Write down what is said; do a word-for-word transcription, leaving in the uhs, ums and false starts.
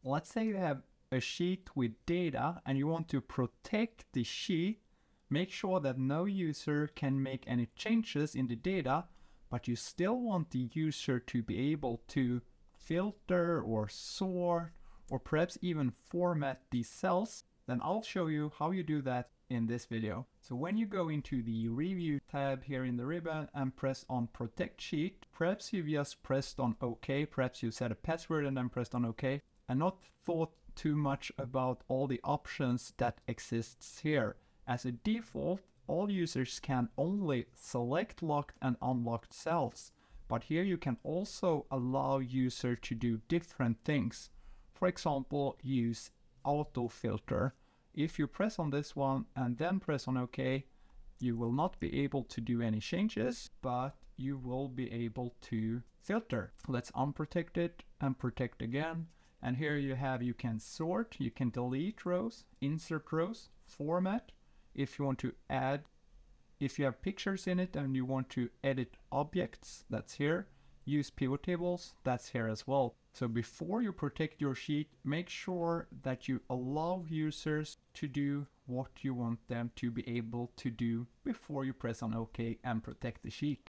let's say you have a sheet with data and you want to protect the sheet, make sure that no user can make any changes in the data, but you still want the user to be able to filter or sort or perhaps even format these cells. Then I'll show you how you do that in this video. So when you go into the review tab here in the ribbon and press on protect sheet, perhaps you've just pressed on OK, perhaps you set a password and then pressed on OK, and not thought too much about all the options that exists here. As a default, all users can only select locked and unlocked cells, but here you can also allow user to do different things. For example, use auto filter. If you press on this one and then press on OK, you will not be able to do any changes, but you will be able to filter. Let's unprotect it and protect again. And here you have, you can sort, you can delete rows, insert rows, format. If you want to add, if you have pictures in it and you want to edit objects, that's here. Use pivot tables, that's here as well. So before you protect your sheet, make sure that you allow users to do what you want them to be able to do before you press on OK and protect the sheet.